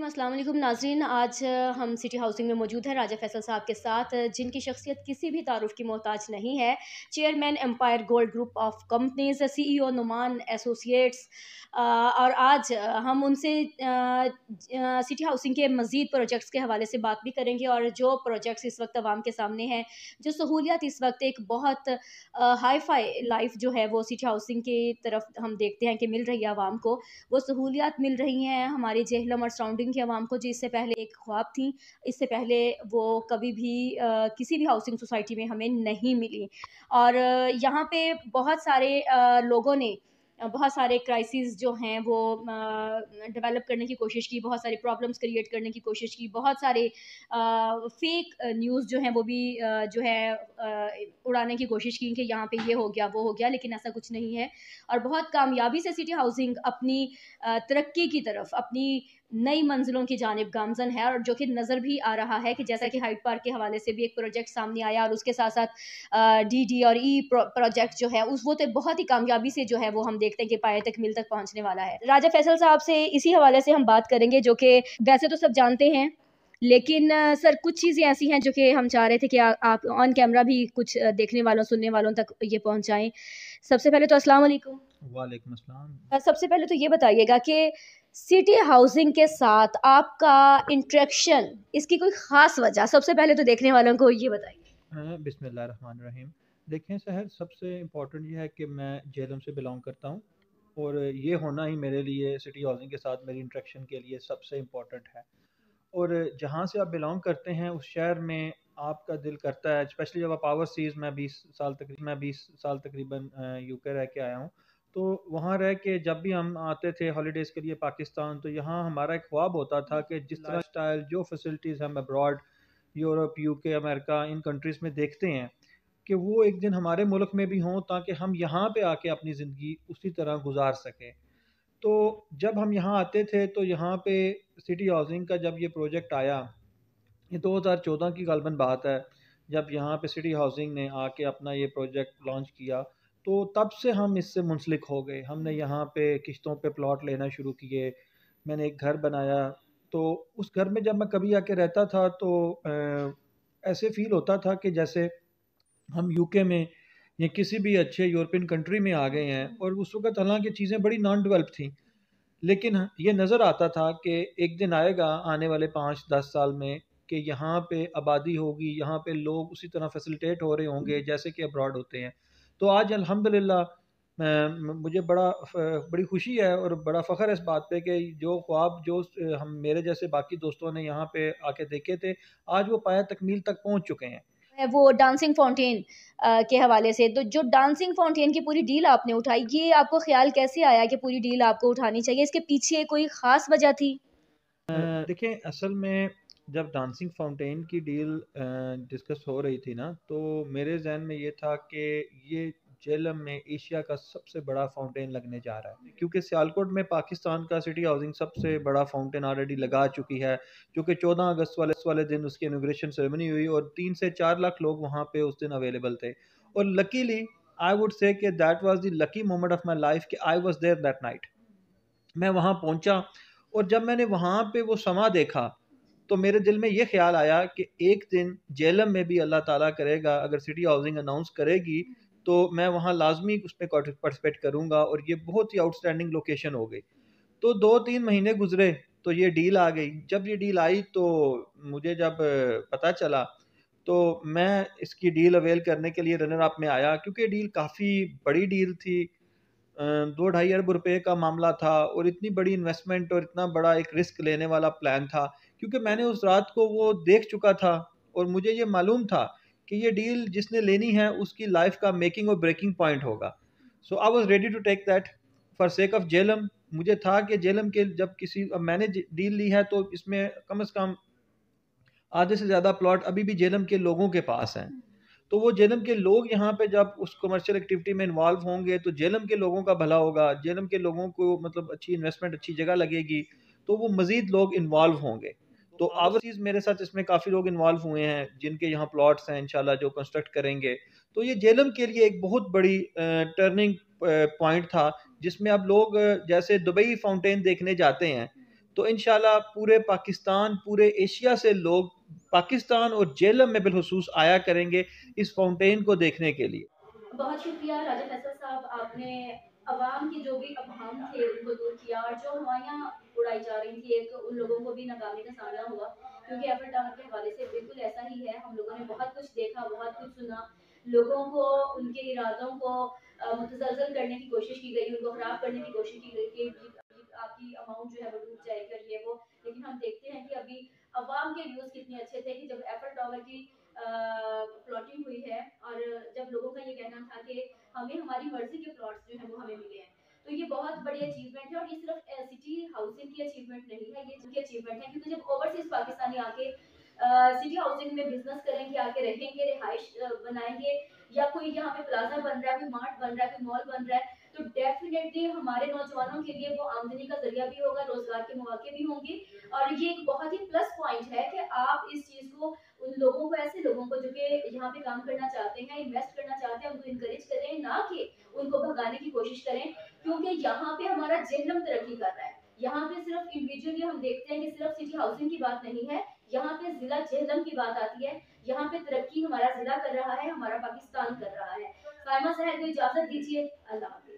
अस्सलाम वालेकुम नाज़रीन। आज हम सिटी हाउसिंग में मौजूद हैं राजा फैसल साहब के साथ, जिनकी शख्सियत किसी भी तारुफ की मोहताज नहीं है। Chairman empire gold group of companies, CEO Numan associates. और आज हम उनसे सिटी हाउसिंग के मज़ीद प्रोजेक्ट्स के हवाले से बात भी करेंगे, और जो प्रोजेक्ट्स इस वक्त आवाम के सामने हैं, जो सहूलियत इस वक्त एक बहुत हाई फाई लाइफ जो है वो सिटी हाउसिंग की तरफ हम देखते हैं कि मिल रही है आवाम को। वो सहूलियात मिल रही हैं हमारी जेहलम और सराउंडिंग के अवाम को, जो इससे पहले एक ख्वाब थी। इससे पहले वो कभी भी किसी भी हाउसिंग सोसाइटी में हमें नहीं मिली। और यहाँ पे बहुत सारे लोगों ने बहुत सारे क्राइसिस जो हैं वो डेवलप करने की कोशिश की, बहुत सारी प्रॉब्लम्स क्रिएट करने की कोशिश की, बहुत सारे फेक न्यूज़ जो हैं वो भी जो है उड़ाने की कोशिश की कि यहाँ पे ये हो गया वो हो गया, लेकिन ऐसा कुछ नहीं है। और बहुत कामयाबी से सिटी हाउसिंग अपनी तरक्की की तरफ, अपनी नई मंजिलों की जानिब गामजन है, और जो कि नज़र भी आ रहा है कि जैसा कि हाइड पार्क के हवाले से भी एक प्रोजेक्ट सामने आया, और उसके साथ साथ डी और ई प्रोजेक्ट जो है उस वो तो बहुत ही कामयाबी से जो है वो हम देखते हैं कि पाए तक मिल तक पहुंचने वाला है। राजा फैसल साहब से इसी हवाले से हम बात करेंगे, जो कि वैसे तो सब जानते हैं, लेकिन सर कुछ चीज़ें ऐसी हैं जो कि हम चाह रहे थे कि आप ऑन कैमरा भी कुछ देखने वालों सुनने वालों तक ये पहुंचाएं। सबसे पहले तो अस्सलाम वालेकुम। वालेकुम अस्सलाम। सबसे पहले तो ये बताइएगा कि सिटी हाउसिंग के साथ आपका इंटरेक्शन, इसकी कोई ख़ास वजह सबसे पहले तो देखने वालों को ये बताइए। बिस्मिल्लाहिर्रहमानिर्रहीम। देखें सहर, सबसे इम्पोर्टेंट ये है कि मैं जेलम से बिलोंग करता हूँ, और ये होना ही मेरे लिए सिटी हाउसिंग के साथ मेरी इंटरेक्शन के लिए सबसे इम्पोर्टेंट है। और जहाँ से आप बिलोंग करते हैं उस शहर में आपका दिल करता है, स्पेशली जब आप ओवरसीज़, मैं 20 साल तकरीबन यूके रह के आया हूँ। तो वहाँ रह के जब भी हम आते थे हॉलीडेज़ के लिए पाकिस्तान, तो यहाँ हमारा एक ख्वाब होता था कि जिस तरह स्टाइल, जो फैसिलिटीज़ हम अब्रॉड यूरोप, यूके, अमेरिका, इन कंट्रीज़ में देखते हैं, कि वो एक दिन हमारे मुल्क में भी हों, ताकि हम यहाँ पे आके अपनी ज़िंदगी उसी तरह गुजार सकें। तो जब हम यहाँ आते थे तो यहाँ पे सिटी हाउसिंग का जब ये प्रोजेक्ट आया, ये 2014 की गालबन बात है, जब यहाँ पे सिटी हाउसिंग ने आके अपना ये प्रोजेक्ट लॉन्च किया, तो तब से हम इससे मुंसलिक हो गए। हमने यहाँ पे किश्तों पे प्लॉट लेना शुरू किए, मैंने एक घर बनाया। तो उस घर में जब मैं कभी आके रहता था तो ऐसे फील होता था कि जैसे हम यूके में या किसी भी अच्छे यूरोपियन कंट्री में आ गए हैं। और उस वक्त हालांकि चीज़ें बड़ी नॉन डेवलप थी, लेकिन ये नज़र आता था कि एक दिन आएगा आने वाले 5-10 साल में कि यहाँ पे आबादी होगी, यहाँ पे लोग उसी तरह फैसिलिटेट हो रहे होंगे जैसे कि अब्रॉड होते हैं। तो आज अल्हम्दुलिल्लाह मुझे बड़ी खुशी है और बड़ा फ़ख्र है इस बात पे कि जो ख्वाब जो हम मेरे जैसे बाकी दोस्तों ने यहाँ पे आके देखे थे, आज वो पाया तकमील तक पहुँच चुके हैं। वो डांसिंग फाउंटेन के हवाले से, तो जो डांसिंग फाउंटेन की पूरी डील आपने उठाई, ये आपको ख्याल कैसे आया कि पूरी डील आपको उठानी चाहिए? इसके पीछे कोई ख़ास वजह थी? देखें, असल में जब डांसिंग फाउंटेन की डील डिस्कस हो रही थी ना, तो मेरे जहन में ये था कि ये जेलम में एशिया का सबसे बड़ा फाउंटेन लगने जा रहा है, क्योंकि सियालकोट में पाकिस्तान का सिटी हाउसिंग सबसे बड़ा फाउंटेन ऑलरेडी लगा चुकी है, जो कि 14 अगस्त वाले दिन उसकी इनॉग्रेशन सेरेमनी हुई, और 3 से 4 लाख लोग वहाँ पे उस दिन अवेलेबल थे। और लकीली आई वुड से कि that was the lucky moment of my life कि I was there that night. मैं वहाँ पहुँचा, और जब मैंने वहाँ पे वो समा देखा, तो मेरे दिल में ये ख्याल आया कि एक दिन जेलम में भी अल्लाह ताला करेगा, अगर सिटी हाउसिंग अनाउंस करेगी, तो मैं वहाँ लाजमी उस पर पार्टिसिपेट करूँगा, और ये बहुत ही आउटस्टैंडिंग लोकेशन हो गई। तो 2-3 महीने गुजरे तो ये डील आ गई। जब ये डील आई तो मुझे जब पता चला, तो मैं इसकी डील अवेल करने के लिए रनर अप में आया, क्योंकि डील काफ़ी बड़ी डील थी। 2-2.5 अरब रुपए का मामला था, और इतनी बड़ी इन्वेस्टमेंट और इतना बड़ा एक रिस्क लेने वाला प्लान था, क्योंकि मैंने उस रात को वो देख चुका था, और मुझे ये मालूम था कि ये डील जिसने लेनी है उसकी लाइफ का मेकिंग और ब्रेकिंग पॉइंट होगा। So I was ready to take that for sake of Jhelum. मुझे था कि जेलम के जब किसी, अब मैंने डील ली है तो इसमें कम से कम आधे से ज़्यादा प्लॉट अभी भी जेलम के लोगों के पास हैं। तो वो जेलम के लोग यहाँ पे जब उस कमर्शियल एक्टिविटी में इन्वॉल्व होंगे तो जेलम के लोगों का भला होगा, जेलम के लोगों को मतलब अच्छी इन्वेस्टमेंट, अच्छी जगह लगेगी, तो वो मज़ीद लोग इन्वॉल्व होंगे। तो ओवरसीज़ मेरे साथ इसमें काफ़ी लोग इन्वॉल्व हुए हैं जिनके यहाँ प्लॉट्स हैं इंशाल्लाह जो कंस्ट्रक्ट करेंगे। तो ये जेलम के लिए एक बहुत बड़ी टर्निंग पॉइंट था, जिसमें अब लोग जैसे दुबई फाउंटेन देखने जाते हैं, तो इंशाल्लाह पूरे पाकिस्तान, पूरे एशिया से लोग पाकिस्तान और जेलम में बिलखुसूस आया करेंगे इस फाउंटेन को देखने के लिए। बहुत शुक्रिया राजा फैसल साहब, आपने अवाम की जो भी अबहम थे उनको दूर किया, और जो हवाइयाँ उड़ाई जा रही थी एक उन लोगों को भी नाकामी का सामना हुआ, क्योंकि एफिल टावर के हवाले से बिल्कुल ऐसा ही है। हम लोगों ने बहुत कुछ देखा, बहुत कुछ सुना, लोगों को उनके इरादों को मुतज़लज़ल करने की कोशिश की गई, उनको खराब करने की कोशिश की गई कि आपकी अमाउंट जो है वो डूब जाएगी और ये वो। लेकिन हम देखते हैं कि अभी अवाम के व्यूज़ कितने अच्छे थे कि जब एफिल टावर की प्लॉटिंग हुई है, और जब लोगों का ये कहना था कि हमें हमारी मर्जी के प्लॉट्स जो है वो हमें मिले हैं, तो ये बहुत बड़ी अचीवमेंट है। और ये सिर्फ सिटी हाउसिंग की अचीवमेंट नहीं है, ये जिनकी अचीवमेंट है, क्योंकि जब ओवरसीज पाकिस्तानी आके सिटी हाउसिंग में बिजनेस करेंगे, आके रहेंगे, रिहाइश बनाएंगे, या कोई यहाँ पे प्लाजा बन रहा है, कोई मार्ट बन रहा है, कोई मॉल बन रहा है, तो डेफिनेटली हमारे नौजवानों के लिए वो आमदनी का जरिया भी होगा, रोजगार के मौके भी होंगे। और ये एक बहुत ही प्लस पॉइंट है कि आप इस चीज को उन लोगों को, ऐसे लोगों को जो कि यहाँ पे काम करना चाहते हैं, इन्वेस्ट करना चाहते हैं, उनको इनकरेज करें, ना कि उनको भगाने की कोशिश करें। क्योंकि यहाँ पे हमारा जेलम तरक्की कर रहा है। यहाँ पे सिर्फ इंडिविजुअली हम देखते हैं कि सिर्फ सिटी हाउसिंग की बात नहीं है, यहाँ पे जिला जेहलम की बात आती है। यहाँ पे तरक्की हमारा जिला कर रहा है, हमारा पाकिस्तान कर रहा है। साइमा साहब को इजाजत दीजिए, अल्लाह।